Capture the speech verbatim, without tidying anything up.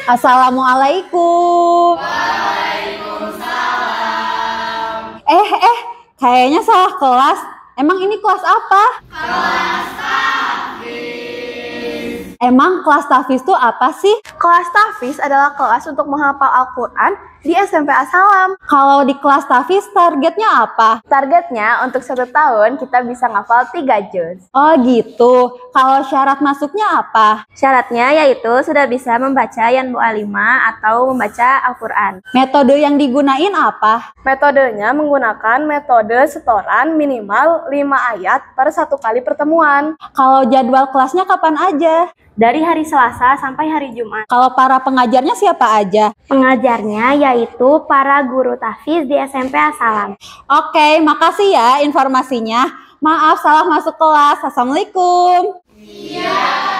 Assalamualaikum. Waalaikumsalam. Eh, eh, kayaknya salah kelas. Emang ini kelas apa? Kelas tahfiz. Emang kelas tahfiz itu apa sih? Kelas tahfiz adalah kelas untuk menghafal Al-Quran di S M P As-Salam. Kalau di kelas tahfiz targetnya apa? Targetnya untuk satu tahun kita bisa ngafal tiga juz. Oh gitu. Kalau syarat masuknya apa? Syaratnya yaitu sudah bisa membaca Yanbu Alima atau membaca Al-Quran. Metode yang digunain apa? Metodenya menggunakan metode setoran minimal lima ayat per satu kali pertemuan. Kalau jadwal kelasnya kapan aja? Dari hari Selasa sampai hari Jumat. Kalau para pengajarnya siapa aja? Pengajarnya yaitu para guru tahfiz di S M P As-Salam. Oke, makasih ya informasinya. Maaf salah masuk kelas. Assalamualaikum. Iya.